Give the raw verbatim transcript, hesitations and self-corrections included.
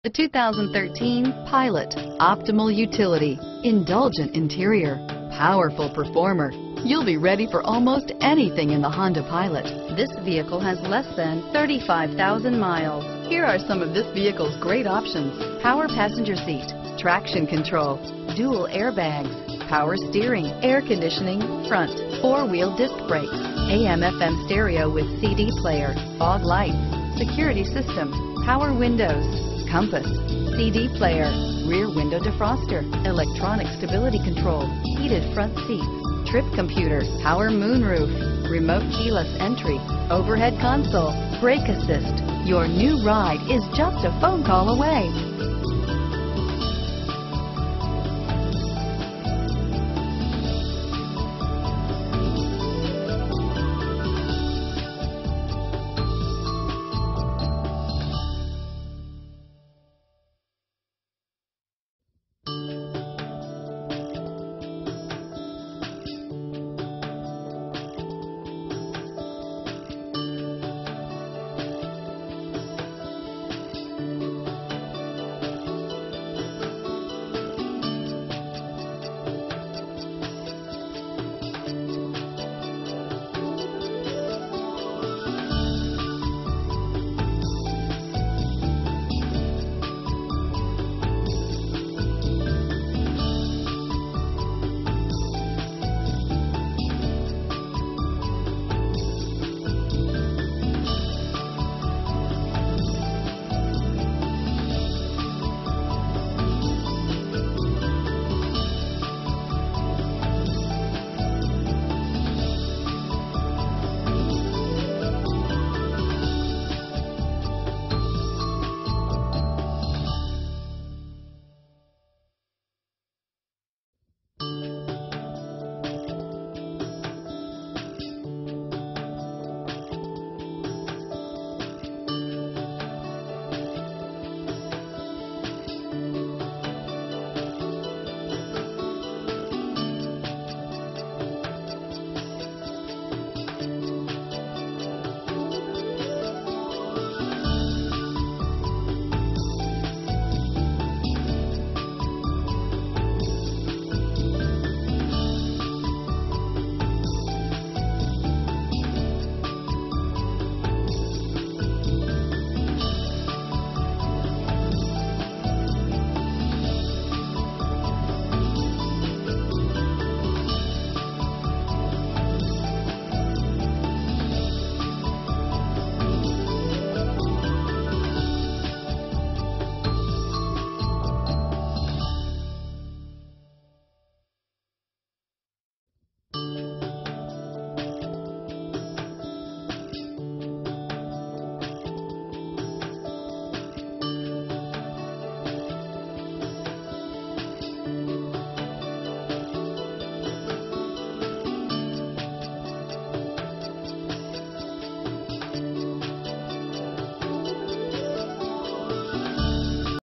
The two thousand thirteen Pilot. Optimal utility, indulgent interior, powerful performer. You'll be ready for almost anything in the Honda Pilot. This vehicle has less than thirty-five thousand miles. Here are some of this vehicle's great options: power passenger seat, traction control, dual airbags, power steering, air conditioning, front, four-wheel disc brakes, A M F M stereo with C D player, fog lights, security system, power windows, compass, C D player, rear window defroster, electronic stability control, heated front seats, trip computer, power moonroof, remote keyless entry, overhead console, brake assist. Your new ride is just a phone call away.